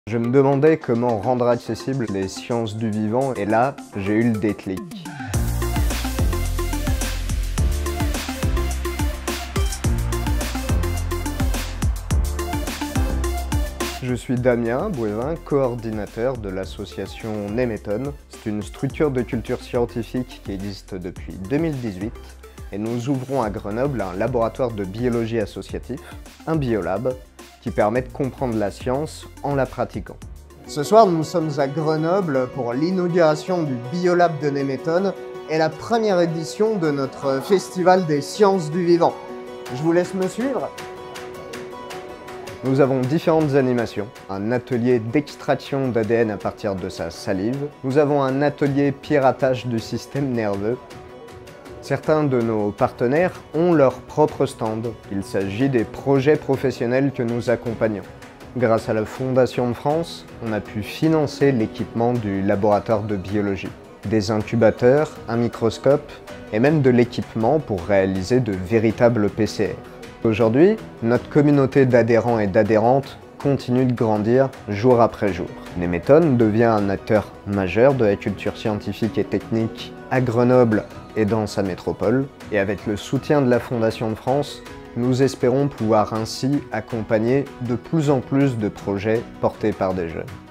Je me demandais comment rendre accessibles les sciences du vivant et là, j'ai eu le déclic. Je suis Damien Bouévin, coordinateur de l'association Nemeton. C'est une structure de culture scientifique qui existe depuis 2018 et nous ouvrons à Grenoble un laboratoire de biologie associatif, un biolab, qui permet de comprendre la science en la pratiquant. Ce soir, nous sommes à Grenoble pour l'inauguration du biolab de Nemeton et la première édition de notre festival des sciences du vivant. Je vous laisse me suivre. Nous avons différentes animations, un atelier d'extraction d'ADN à partir de sa salive, nous avons un atelier piratage du système nerveux. Certains de nos partenaires ont leur propre stand. Il s'agit des projets professionnels que nous accompagnons. Grâce à la Fondation de France, on a pu financer l'équipement du laboratoire de biologie, des incubateurs, un microscope et même de l'équipement pour réaliser de véritables PCR. Aujourd'hui, notre communauté d'adhérents et d'adhérentes continue de grandir jour après jour. Nemeton devient un acteur majeur de la culture scientifique et technique à Grenoble et dans sa métropole. Et avec le soutien de la Fondation de France, nous espérons pouvoir ainsi accompagner de plus en plus de projets portés par des jeunes.